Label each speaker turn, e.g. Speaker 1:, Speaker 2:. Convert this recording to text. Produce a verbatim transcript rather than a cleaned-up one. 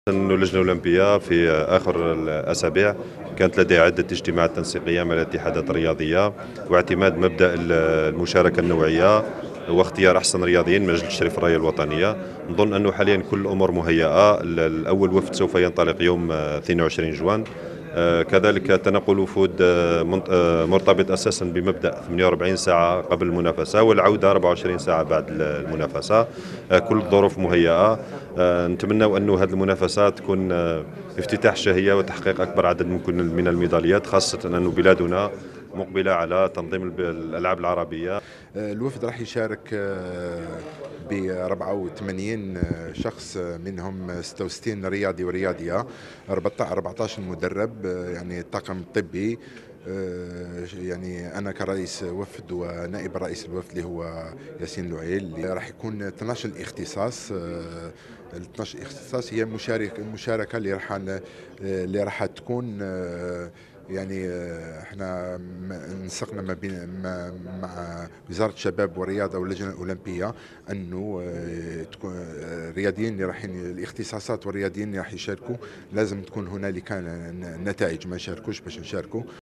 Speaker 1: أن اللجنة الأولمبية في آخر الأسابيع كانت لديها عدة اجتماعات تنسيقية مع الاتحادات الرياضية، واعتماد مبدأ المشاركة النوعية واختيار أحسن رياضيين من أجل تشريف الراية الوطنية. نظن أنه حاليا كل الأمور مهيئة. الأول وفد سوف ينطلق يوم اثنين وعشرين جوان. آه، كذلك تنقل وفود آه، منط- آه، مرتبط أساسا بمبدأ ثمانية وأربعين ساعة قبل المنافسة والعودة أربعة وعشرين ساعة بعد المنافسة. آه، كل الظروف مهيئة. آه، نتمنى أن هذه المنافسة تكون آه، افتتاح شهية وتحقيق أكبر عدد ممكن من الميداليات، خاصة أن بلادنا مقبلة على تنظيم الب- الألعاب العربية.
Speaker 2: الوفد راح يشارك ب أربعة وثمانين شخص، منهم ستة وستين رياضي ورياضية، أربعة عشر مدرب، يعني الطاقم الطبي. يعني أنا كرئيس وفد ونائب رئيس الوفد اللي هو ياسين لوعيل، اللي راح يكون اثنا عشر اختصاص. ال اثنا عشر اختصاص هي مشاركة المشاركة اللي راح اللي راح تكون، يعني احنا نسقنا ما بين مع وزاره الشباب والرياضه واللجنه الاولمبيه انه تكون الرياضيين اللي رايحين الاختصاصات والرياضيين اللي راح يشاركوا لازم تكون هنالك نتائج، ما يشاركوش باش نشاركوا.